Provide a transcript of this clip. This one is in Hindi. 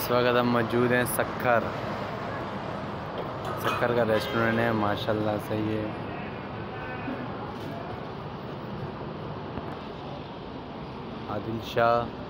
इस वक्त हम मौजूद हैं सक्खर का रेस्टोरेंट है, माशाल्लाह सही है। आदिल शाह